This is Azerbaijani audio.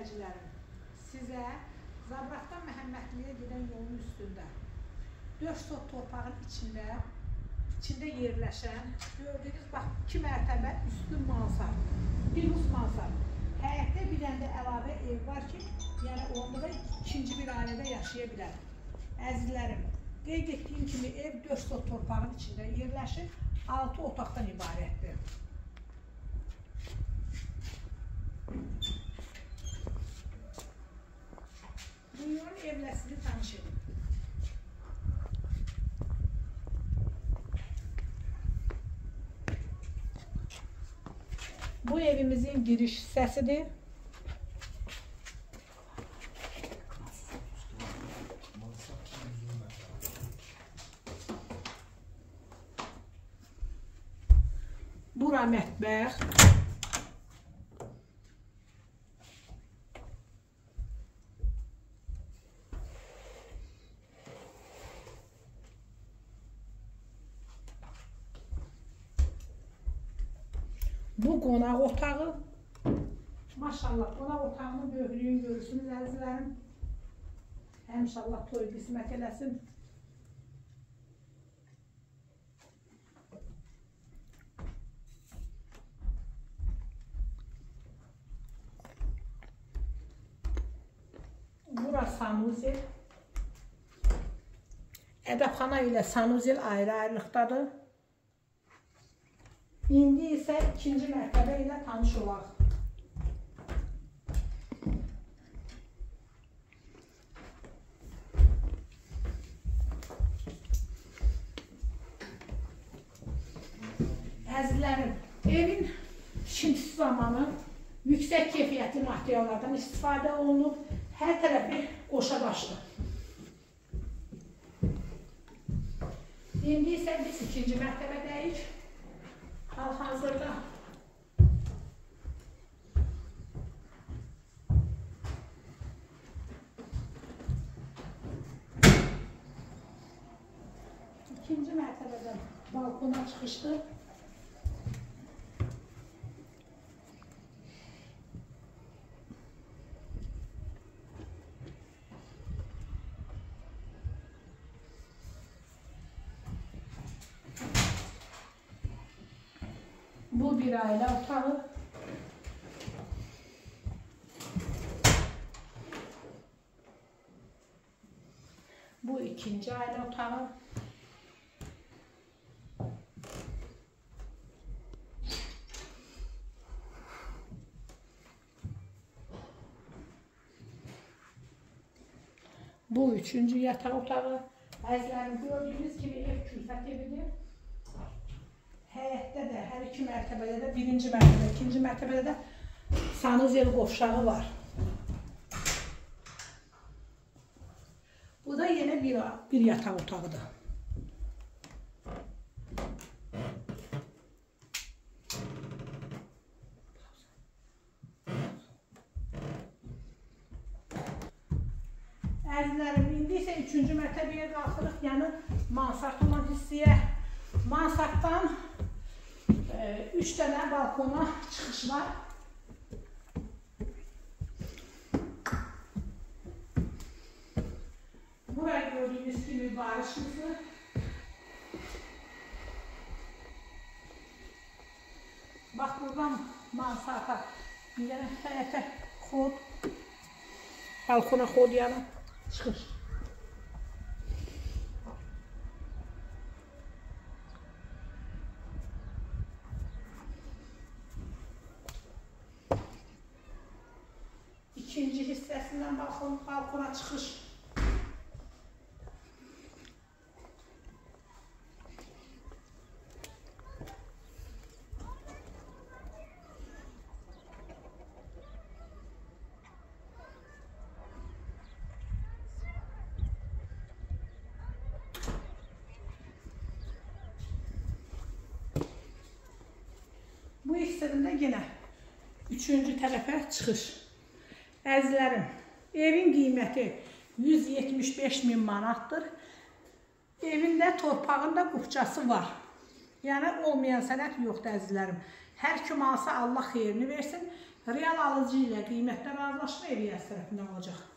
izləyicilərim, sizə Zabratdan Məhəmmədliyə gedən yolun üstündə 4 sot torpağın içində yerləşən, gördüyünüz bax 2 mərtəbə üstün mansar, bir mansar. Həyətdə bir dənə də əlavə ev var ki, yəni onda da ikinci bir ailədə yaşaya bilər. Əzizlərim, qeyd etdiyim kimi ev 4 sot torpağın içində yerləşir, 6 otaqdan ibarətdir. Buyurun, evlə sizi tanış edin. Bu evimizin giriş hissəsidir. Bura mətbəx. Bu qonaq otağı. Maşallah, qonaq otağının böyüklüyünü görürsünüz əzizlərim. Həmişallah toy qismət eləsin. Bura sanuzel. Ədəbxana ilə sanuzel ayrı-ayrılıqdadır. İndi isə ikinci mərtəbə ilə tanış olaq. Əzizlərim, evin tikintisi zamanı yüksək keyfiyyətli materiallardan istifadə olunub, hər tərəfi qoşa daşlı. İndi isə biz ikinci mərtəbədəyik. Hal-hazırda ikinci mərtəbədən balkona çıxışdır. Bu bir ailə otağı. Bu ikinci ailə otağı. Bu üçüncü yataq otağı. Əzizlərim, gördüyünüz kimi ev külfət evidir. Həyətdə də, hər iki mərtəbədə də, birinci mərtəbə, ikinci mərtəbədə də sanuzel qovşağı var. Bu da yenə bir yataq otağıdır. Əzizlərim, indi isə üçüncü mərtəbəyə qalxırıq, yəni mansart olan hissəyə. Mansartdan 3 dənə balkona çıxış var. Buraya gördüğünüz kimi barışımızı. Bak buradan mansarta bir dənə həyətə xod, balkona xod yana çıxış. İkinci hissəsindən balkona çıxış. Bu hissədən də yenə üçüncü tərəfə çıxış. Əzizlərim, evin qiyməti 175.000 manatdır. Evində torpağında qubçası var. Yəni olmayan sənət yoxdur əzizlərim. Hər kim alsa Allah xeyrini versin Real alıcı ilə qiymətdə razılaşma EBS tərəfindən olacaq.